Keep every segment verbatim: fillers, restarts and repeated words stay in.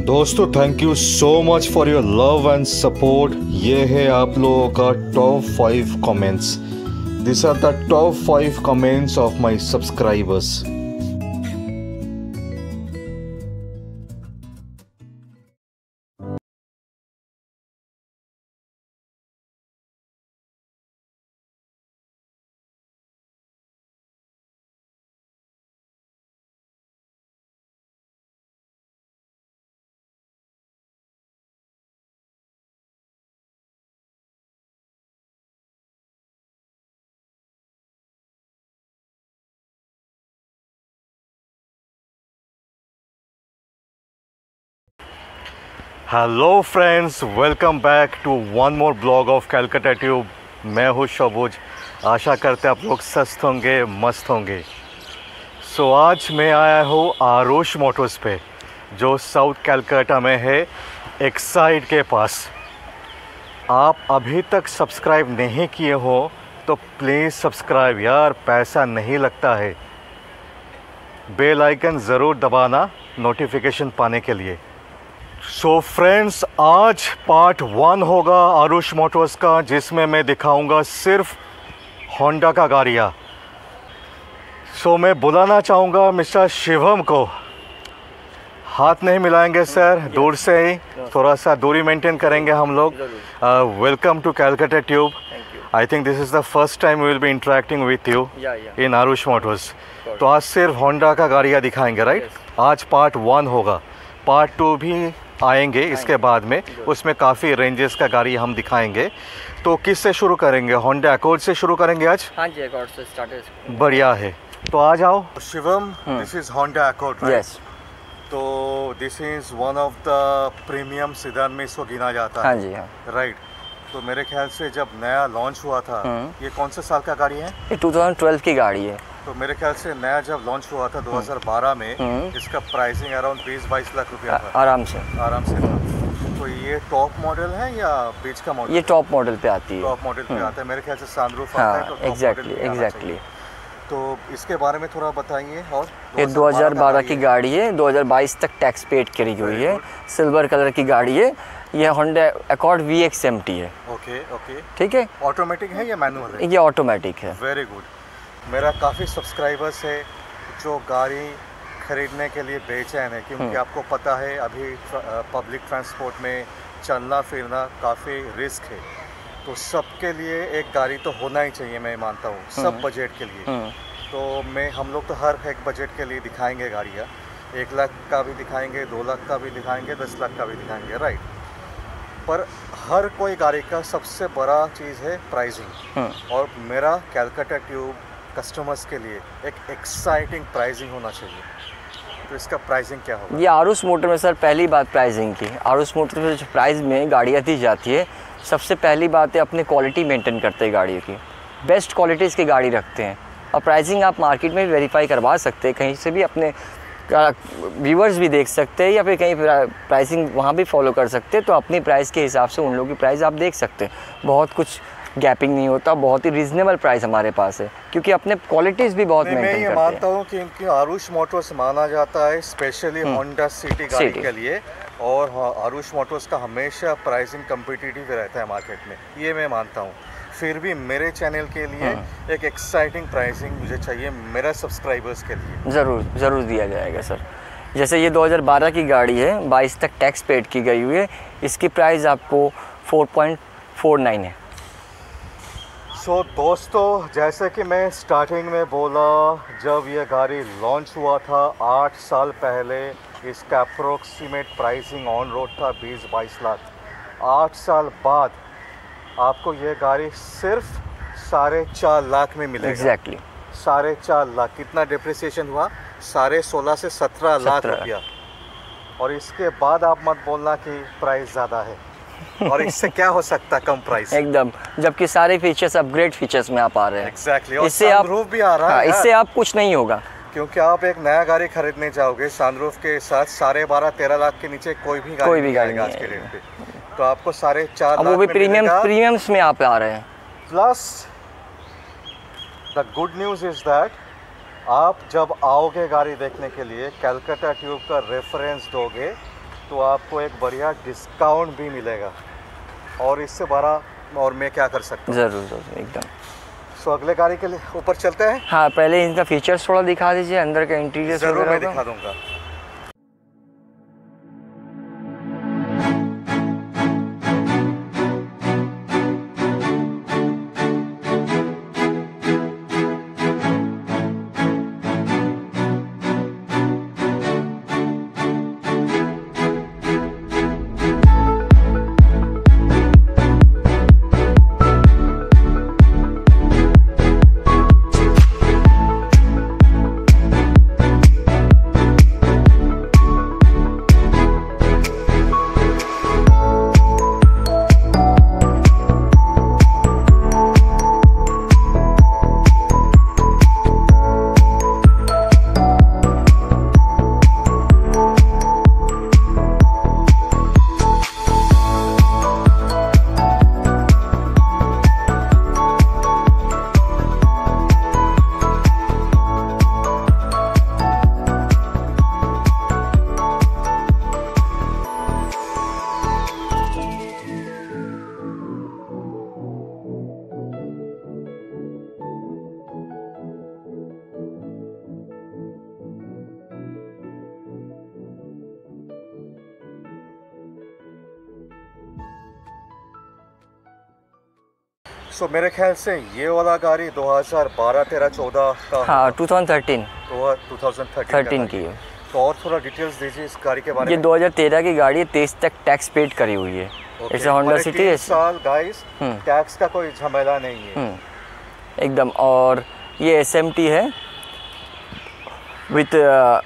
दोस्तों thank you so much for your love and support. ये है आप लोगों का top five comments. This are the top five comments of my subscribers. Hello friends, welcome back to one more blog of Calcutta Tube. मैं हूँ शबुज। आशा करते आप लोग स्वस्थ होंगे, मस्त होंगे। सो so, आज मैं आया हूँ आरुष मोटर्स पे, जो साउथ कैलकाटा में है, एक्साइड के पास। आप अभी तक सब्सक्राइब नहीं किए हो तो प्लीज़ सब्सक्राइब यार, पैसा नहीं लगता है। बेल आइकन ज़रूर दबाना नोटिफिकेशन पाने के लिए। सो so फ्रेंड्स, आज पार्ट वन होगा आरुष मोटर्स का, जिसमें मैं दिखाऊंगा सिर्फ होंडा का गाड़ियाँ। सो so, मैं बुलाना चाहूँगा मिस्टर शिवम को। हाथ नहीं मिलाएंगे सर, दूर से ही थोड़ा सा दूरी मेंटेन करेंगे हम लोग। Welcome to Calcutta Tube. I think this is the first time we will be interacting with you in Aarush Motors. तो आज सिर्फ होंडा का गाड़ियाँ दिखाएंगे, राइट? आज पार्ट वन होगा, पार्ट टू भी आएंगे इसके बाद में। उसमें काफ़ी रेंजेस का गाड़ी हम दिखाएंगे। तो किस से शुरू करेंगे? होंडा अकॉर्ड से शुरू करेंगे आज। हाँ जी, अकॉर्ड से स्टार्ट। बढ़िया है, तो आ जाओ। Shivam, this is Honda Accord, right? Yes. तो this is one of the premium sedan में इसको गिना जाता है। हाँ जी, हाँ। राइट। तो मेरे ख्याल से जब नया लॉन्च हुआ था, ये कौन से साल का गाड़ी है? ये दो हज़ार बारह की गाड़ी है। तो मेरे ख्याल से नया जब लॉन्च हुआ था दो हज़ार बारह में, इसका प्राइसिंग अराउंड बीस बाईस लाख रुपया था। आराम से आराम से था। तो ये टॉप मॉडल है या बीच का मॉडल? ये टॉप मॉडल पे आती है। टॉप मॉडल पे आता है मेरे ख्याल से। सनरूफ आता है तो टॉप एग्जैक्टली मॉडल पे आना एग्जैक्टली। चाहिए। तो इसके बारे में थोड़ा बताइए। और ये दो हज़ार बारह की गाड़ी है, दो हज़ार बाईस तक टैक्स पेड करी हुई है। सिल्वर कलर की गाड़ी है। ये Honda Accord V X M T है। ओके ओके, ठीक है। ऑटोमेटिक है या मैनुअल है? ये ऑटोमेटिक है। Very good. मेरा काफ़ी सब्सक्राइबर्स है जो गाड़ी खरीदने के लिए बेचैन है, क्योंकि आपको पता है अभी पब्लिक ट्रांसपोर्ट में चलना फिरना काफ़ी रिस्क है। तो सबके लिए एक गाड़ी तो होना ही चाहिए, मैं मानता हूँ, सब बजट के लिए। तो मैं हम लोग तो हर एक बजट के लिए दिखाएंगे गाड़ियाँ। एक लाख का भी दिखाएंगे, दो लाख का भी दिखाएंगे, दस लाख का भी दिखाएंगे, राइट? पर हर कोई गाड़ी का सबसे बड़ा चीज़ है प्राइसिंग। और मेरा कैलकाटा ट्यूब कस्टमर्स के लिए एक एक्साइटिंग प्राइसिंग होना चाहिए। तो इसका प्राइसिंग क्या होगा? ये आरुष मोटर में सर, पहली बात प्राइसिंग की। आरुष मोटर में जो प्राइस में गाड़ियाँ दी जाती है, सबसे पहली बात है अपने क्वालिटी मेंटेन करते हैं गाड़ियों की। बेस्ट क्वालिटीज़ की गाड़ी रखते हैं। और प्राइसिंग आप मार्केट में वेरीफाई करवा सकते हैं, कहीं से भी अपने व्यूवर्स भी देख सकते हैं, या फिर कहीं प्राइसिंग वहाँ भी फॉलो कर सकते हैं। तो अपनी प्राइस के हिसाब से उन लोगों की प्राइस आप देख सकते हैं। बहुत कुछ गैपिंग नहीं होता, बहुत ही रीजनेबल प्राइस हमारे पास है, क्योंकि अपने क्वालिटीज़ भी बहुत मेंटेन करते हैं। मैं ये मानता हूँ कि इनकी आरुष मोटर्स माना जाता है स्पेशली होंडा सिटी गाड़ी के लिए। और आरुष मोटर्स का हमेशा प्राइसिंग कम्पिटिटिव रहता है मार्केट में, ये मैं मानता हूँ। फिर भी मेरे चैनल के लिए एक एक्साइटिंग प्राइसिंग मुझे चाहिए, मेरा सब्सक्राइबर्स के लिए। ज़रूर ज़रूर दिया जाएगा सर। जैसे ये दो हज़ार बारह की गाड़ी है, बाईस तक टैक्स पेड की गई हुई है। इसकी प्राइस आपको चार पॉइंट चार नौ है। सो so, दोस्तों, जैसे कि मैं स्टार्टिंग में बोला, जब ये गाड़ी लॉन्च हुआ था आठ साल पहले, इसका अप्रोक्सीमेट प्राइसिंग ऑन रोड था बीस बाईस लाख। आठ साल बाद आपको ये गाड़ी सिर्फ साढ़े चार लाख में मिलेगी। एग्जैक्टली साढ़े चार लाख। कितना डिप्रिसिएशन हुआ? साढ़े सोलह से सत्रह लाख रुपया। और इसके बाद आप मत बोलना कि प्राइस ज़्यादा है। और इससे क्या हो सकता कम प्राइस? एकदम, जबकि सारे फीचर्स अपग्रेड फीचर्स में आप आ रहे हैं। एग्जैक्टली। और इससे सनरूफ भी आ रहा है। हाँ, इससे आप कुछ नहीं होगा, क्योंकि आप एक नया गाड़ी खरीदने जाओगे सनरूफ के साथ, साढ़े बारह तेरह लाख के नीचे कोई भी गाड़ी कोई भी गाड़ी आज के रेट पे। तो आपको साढ़े चार लाख वो भी प्रीमियम प्रीमियम्स में आप आ रहे हैं। Plus the good news is that आप जब आओगे गाड़ी देखने के लिए, कैलकाटा ट्यूब का रेफरेंस दोगे तो आपको एक बढ़िया डिस्काउंट भी मिलेगा। और इससे बड़ा और मैं क्या कर सकता हूँ। ज़रूर ज़रूर एकदम। सो अगले गाड़ी के लिए ऊपर चलते हैं। हाँ, पहले इनका फीचर्स थोड़ा दिखा दीजिए, अंदर का इंटीरियर। ज़रूर मैं दिखा दूँगा। सो so, मेरे ख्याल से ये वाला गाड़ी दो हज़ार बारह तेरह चौदह का। हाँ, दो हज़ार तेरह दो हज़ार तेरह की है। तो और थोड़ा डिटेल्स दीजिए इस गाड़ी के बारे ये में। दो हज़ार तेरह की गाड़ी है, तेईस तक टैक्स पेड करी हुई है। इट्स होंडा सिटी साल गाइस, टैक्स का कोई झमेला नहीं है एकदम। और ये एस एम टी है विथ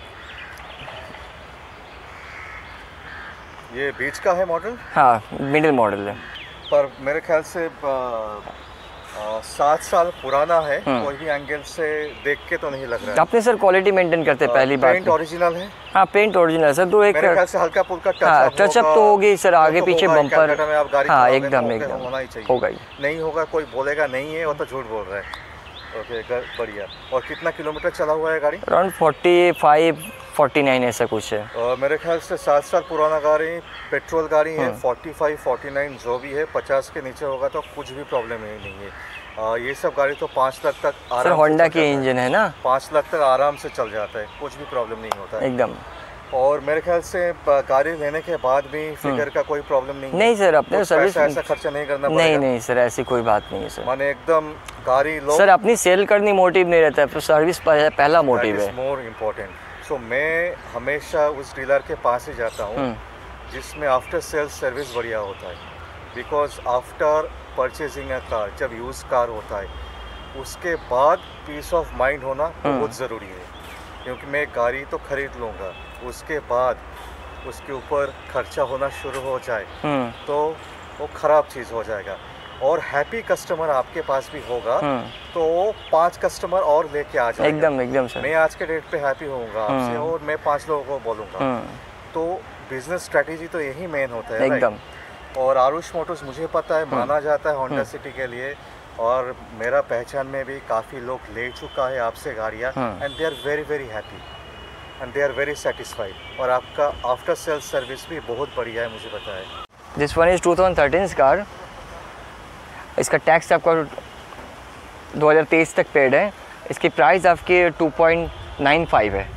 ये बीच का है मॉडल। हाँ, मिडिल मॉडल है। पर मेरे ख्याल से आ, आ, सात साल पुराना है। कोई भी एंगल से देख के तो नहीं लग रहा है। आपने सर क्वालिटी मेंटेन करते हैं पहली बात। पेंट ओरिजिनल है। हाँ, पेंट ओरिजिनल सर। दो एक मेरे ख्याल से हल्का फुल्का टच हाँ, अप टचअप तो होगी सर, आगे तो पीछे बम्पर। हाँ, एकदम एकदम होना ही चाहिए। होगा ही। नहीं होगा, कोई बोलेगा नहीं है, वो तो झूठ बोल रहा है। ओके, बढ़िया। और कितना किलोमीटर चला हुआ है गाड़ी? Around forty five forty nine ऐसा कुछ है। और मेरे ख्याल से सात साल पुराना गाड़ी, पेट्रोल गाड़ी है। फोर्टी फाइव फोर्टी नाइन जो भी है, पचास के नीचे होगा तो कुछ भी प्रॉब्लम ही नहीं है। आ, ये सब गाड़ी तो पाँच लाख तक आराम सर होंडा की इंजन है ना, पाँच लाख तक आराम से चल जाता है, कुछ भी प्रॉब्लम नहीं होता है एकदम। और मेरे ख्याल से गाड़ी लेने के बाद भी फिगर का कोई प्रॉब्लम नहीं नहीं सर, अपने सर्विस ऐसा खर्चा नहीं करना पड़ेगा। नहीं नहीं सर, ऐसी कोई बात नहीं है सर। माने एकदम गाड़ी लो सर, अपनी सेल करनी मोटिव नहीं रहता है, सर्विस पहला मोटिव है। More important. सो मैं हमेशा उस डीलर के पास ही जाता हूँ जिसमें आफ्टर सेल सर्विस बढ़िया होता है। Because after purchasing a car, जब यूज़ कार होता है, उसके बाद पीस ऑफ माइंड होना बहुत ज़रूरी है। क्योंकि मैं गाड़ी तो खरीद लूँगा, उसके बाद उसके ऊपर खर्चा होना शुरू हो जाए तो वो ख़राब चीज़ हो जाएगा। और हैप्पी कस्टमर आपके पास भी होगा तो पांच कस्टमर और लेके आ जाएगा। एकदम एकदम सर। मैं आज के डेट पे हैप्पी होऊंगा आपसे और मैं पांच लोगों को बोलूँगा। तो बिजनेस स्ट्रेटेजी तो यही मेन होता है एकदम। और आरुष मोटर्स मुझे पता है माना जाता है होंडा सिटी के लिए, और मेरा पहचान में भी काफ़ी लोग ले चुका है आपसे गाड़ियाँ, and they are very very happy and they are very satisfied. और आपका आफ्टर सेल सर्विस भी बहुत बढ़िया है, मुझे पता है। This one is two thousand thirteen car. इसका टैक्स आपका दो हज़ार तेईस तक पेड है। इसकी प्राइस आपकी टू पॉइंट नाइन फाइव है।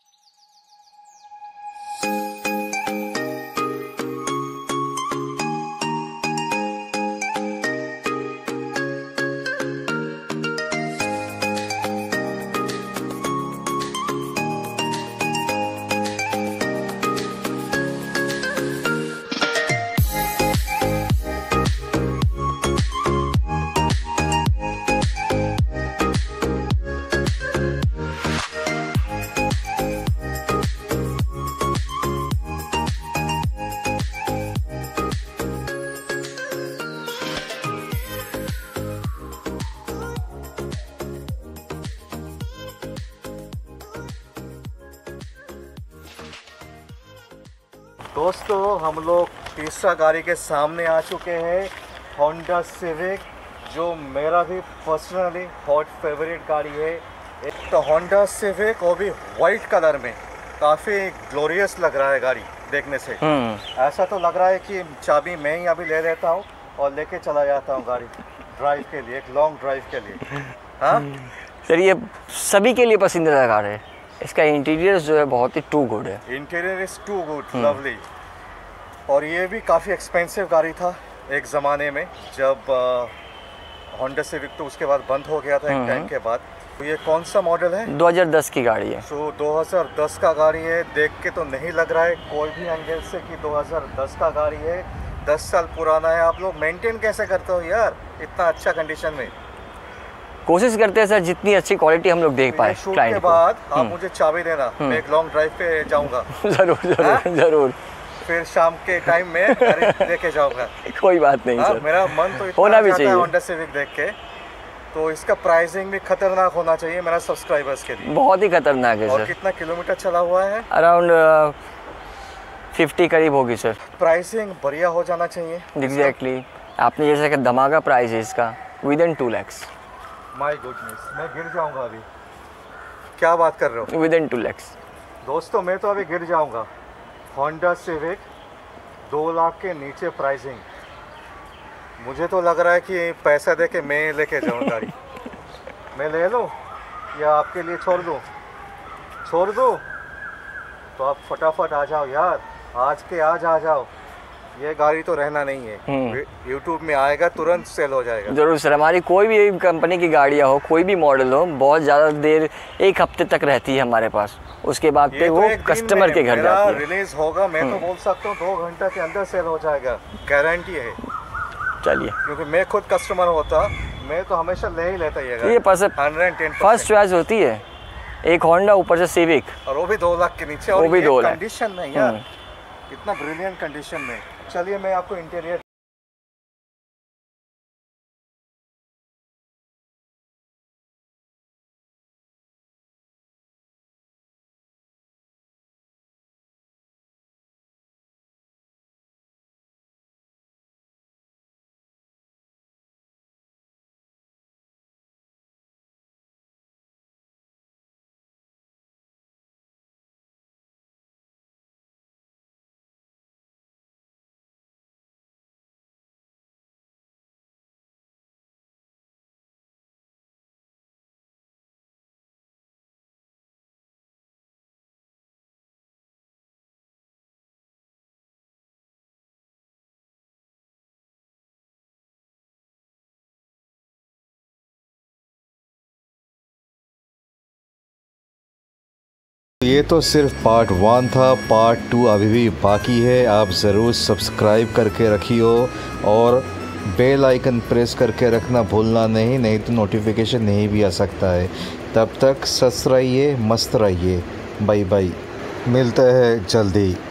दोस्तों, हम लोग तीसरा गाड़ी के सामने आ चुके हैं, होंडा सिविक, जो मेरा भी पर्सनली हॉट फेवरेट गाड़ी है। एक तो होंडा सिविक, वो भी वाइट कलर में, काफ़ी ग्लोरियस लग रहा है गाड़ी। देखने से। हम्म ऐसा तो लग रहा है कि चाबी मैं ही अभी ले लेता हूँ और लेके चला जाता हूँ गाड़ी ड्राइव के लिए, एक लॉन्ग ड्राइव के लिए। हाँ सर, ये सभी के लिए पसंदीदा कार है। इसका इंटीरियर जो है बहुत ही टू गुड है। Interior is too good, lovely. और ये भी काफ़ी एक्सपेंसिव गाड़ी था एक ज़माने में, जब होंडा सिविक तो उसके बाद बंद हो गया था एक टाइम के बाद। तो ये कौन सा मॉडल है? दो हज़ार दस की गाड़ी है। सो दो हज़ार दस का गाड़ी है। देख के तो नहीं लग रहा है कोई भी एंगल से कि दो हज़ार दस का गाड़ी है। दस साल पुराना है। आप लोग मेंटेन कैसे करते हो यार इतना अच्छा कंडीशन में? कोशिश करते हैं सर जितनी अच्छी क्वालिटी हम लोग देख पाए शूट क्लाइंट के को। बाद आप मुझे चाबी देना, मैं एक लॉन्ग ड्राइव पे जाऊंगा। जरूर जरूर जरूर। फिर शाम के टाइम में गाड़ी लेके जाऊंगा। कोई बात नहीं हाँ, सर, मेरा मन तो इतना होना भी चाहता है चाहिए। होंडा सिविक देख के। तो इसका प्राइसिंग भी खतरनाक होना चाहिए मेरा सब्सक्राइबर्स के लिए। बहुत ही खतरनाक है और सर। कितना किलोमीटर चला हुआ है? अराउंड फिफ्टी करीब होगी सर। प्राइसिंग बढ़िया हो जाना चाहिए। Exactly exactly. आपने जैसा कि धमाका प्राइस है इसका within two lakhs. My goodness, मैं गिर जाऊंगा अभी। क्या बात कर रहे हो? विद इन टू लैक्स दोस्तों मैं तो अभी गिर जाऊंगा। होंडा सिविक दो लाख के नीचे प्राइसिंग। मुझे तो लग रहा है कि पैसा दे के मैं लेके जाऊँ गाड़ी। मैं ले लूँ या आपके लिए छोड़ दूँ? छोड़ दूँ तो आप फटाफट आ जाओ यार, आज के आज आ जाओ। ये गाड़ी तो रहना नहीं है, यूट्यूब में आएगा तुरंत सेल हो जाएगा। जरूर सर, हमारी कोई भी कंपनी की गाड़ियाँ हो, कोई भी मॉडल हो, बहुत ज़्यादा देर एक हफ्ते तक रहती है हमारे पास। उसके बाद पे ये वो तो कस्टमर के घर जाती है। रिलीज होगा, मैं तो बोल सकता हूँ दो घंटे के अंदर सेल हो जाएगा, गारंटी है। चलिए, क्योंकि मैं खुद कस्टमर होता, मैं तो हमेशा ले ही लेता ये ये फर्स्ट चॉइस होती है। एक होंडा, ऊपर से सिविक, और वो भी दो लाख के नीचे, वो और भी ये दो लाख कंडीशन में यार, इतना ब्रिलियंट कंडीशन में। चलिए मैं आपको इंटीरियर ये तो सिर्फ पार्ट वन था, पार्ट टू अभी भी बाकी है। आप ज़रूर सब्सक्राइब करके रखियो और बेल आइकन प्रेस करके रखना भूलना नहीं, नहीं तो नोटिफिकेशन नहीं भी आ सकता है। तब तक सस्त रहिए, मस्त रहिए। बाय बाय, मिलते हैं जल्दी।